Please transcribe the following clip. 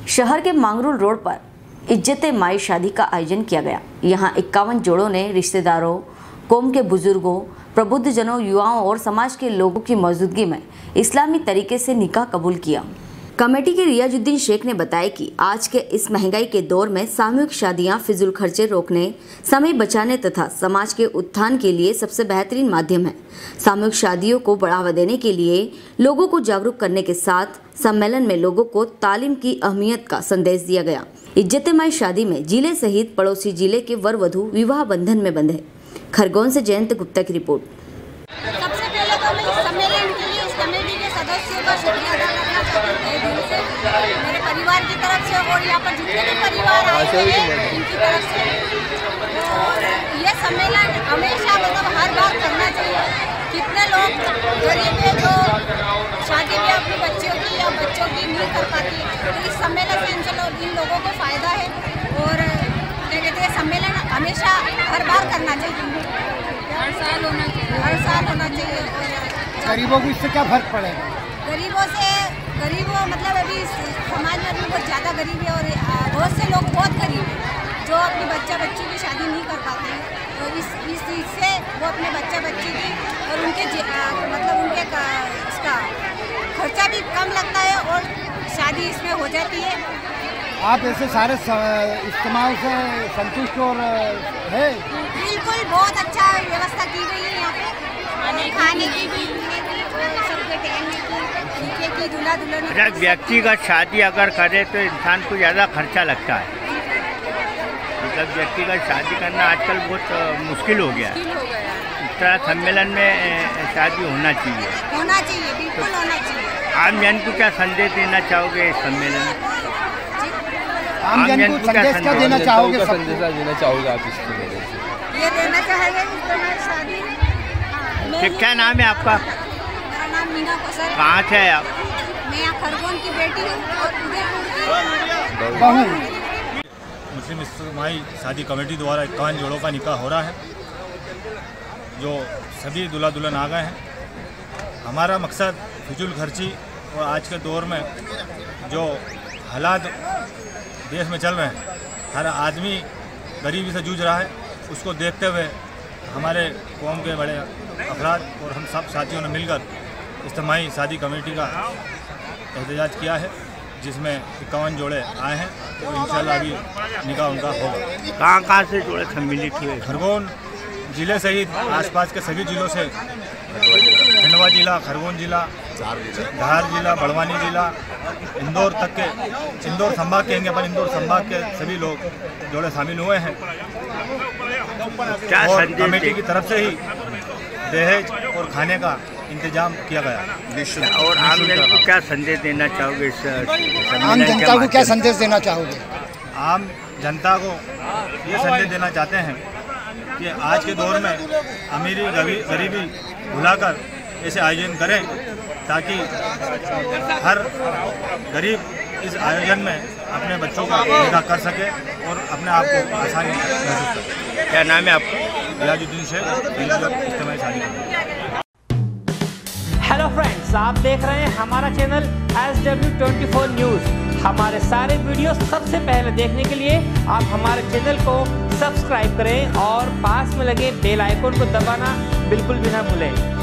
शहर के मांगरोल रोड पर इज्जत माई शादी का आयोजन किया गया। यहाँ 51 जोड़ों ने रिश्तेदारों, कौम के बुजुर्गों, प्रबुद्ध जनों, युवाओं और समाज के लोगों की मौजूदगी में इस्लामी तरीके से निकाह कबूल किया। कमेटी के रियाजुद्दीन शेख ने बताया कि आज के इस महंगाई के दौर में सामूहिक शादियां फिजूल खर्चे रोकने, समय बचाने तथा समाज के उत्थान के लिए सबसे बेहतरीन माध्यम है। सामूहिक शादियों को बढ़ावा देने के लिए लोगों को जागरूक करने के साथ सम्मेलन में लोगों को तालीम की अहमियत का संदेश दिया गया। इज्जत माई शादी में जिले सहित पड़ोसी जिले के वर वधू विवाह बंधन में बंधे। खरगोन से जयंत गुप्ता की रिपोर्ट। सबसे पहले तो मैं इस सम्मेलन के लिए इस कमेटी के सदस्यों का शुक्रिया अदा करना चाहती हूँ दिल से, मेरे परिवार की तरफ से और यहाँ पर जितने भी परिवार आए हैं उनकी तरफ से। और ये सम्मेलन हमेशा हर बार करना चाहिए। कितने लोग गरीब है जो शादी भी अपने बच्चों की या बच्चों की नहीं कर पाती, तो इस सम्मेलन से इन लोगों को फ़ायदा है। और क्या कहते हैं, सम्मेलन हमेशा हर बार करना चाहिए, हर साल होना चाहिए। गरीबों को इससे क्या फर्क पड़ेगा? गरीबों मतलब अभी समाज में अभी बहुत ज़्यादा गरीबी है और बहुत से लोग बहुत गरीब हैं जो अपनी बच्ची की शादी नहीं कर पाते हैं। तो इस चीज़ से वो अपने बच्ची की और उनके मतलब उनके इसका खर्चा भी कम लगता है और शादी इसमें हो जाती है। आप ऐसे सारे इस्तेमाल से संतुष्ट और है? बिल्कुल, बहुत अच्छा व्यवस्था की गई है यहाँ पे, खाने की भी, सबके टहलने की, दूल्हा दुल्हन। व्यक्तिगत शादी अगर करे तो इंसान को ज़्यादा खर्चा लगता है। मतलब व्यक्तिगत शादी करना आजकल बहुत मुश्किल हो गया है। इस तरह सम्मेलन में शादी होना चाहिए, बिल्कुल होना चाहिए। आम जन को क्या संदेश देना चाहोगे इस सम्मेलन में? आम जन को संदेश क्या देना चाहोगे? संदेश देना चाहोगे आप इसके वजह से? ये देना चाहेंगे इस शादी। क्या नाम है आपका? मेरा नाम मीना कोसर। कहाँ से है आप? मैं यहाँ खरगोन की बेटी हूँ और उदयपुर की बहू। मुस्लिम इस्लामी शादी कमेटी द्वारा 51 जोड़ों का निकाह हो रहा है, जो सभी दूल्हा दुल्हन आ गए हैं। हमारा मकसद फिजूल खर्ची और आज के दौर में जो हालात देश में चल रहे हैं, हर आदमी गरीबी से जूझ रहा है, उसको देखते हुए हमारे कौम के बड़े अफराद और हम सब साथियों ने मिलकर इज्तिमाई शादी कमेटी का एहतजाज किया है, जिसमें 51 जोड़े आए हैं। तो इंशाल्लाह अभी निकाह उनका होगा। कहाँ से जोड़े सम्मिलित हुए? खरगोन जिले सहित आसपास के सभी जिलों से, खंडवा जिला, खरगोन जिला, धार जिला, बड़वानी जिला, इंदौर तक के, इंदौर संभाग कहेंगे पर इंदौर संभाग के सभी लोग जोड़े शामिल हुए हैं। और कमेटी की तरफ से ही दहेज और खाने का इंतजाम किया गया। और आम जन को क्या संदेश देना चाहोगे? आम जनता को क्या संदेश देना चाहोगे? आम जनता को ये संदेश देना चाहते हैं कि आज के दौर में अमीरी गरीबी भुलाकर ऐसे आयोजन करें ताकि हर गरीब इस आयोजन में अपने बच्चों का निकाह कर सके और अपने आप को आसानी महसूस करे। क्या नाम है आपका? रियाजुद्दीन शेख, इज्तिमाई शादी कमेटी। हेलो फ्रेंड्स, आप देख रहे हैं हमारा चैनल SW24 न्यूज़। हमारे सारे वीडियो सबसे पहले देखने के लिए आप हमारे चैनल को सब्सक्राइब करें और पास में लगे बेल आइकन को दबाना बिल्कुल भी ना भूलें।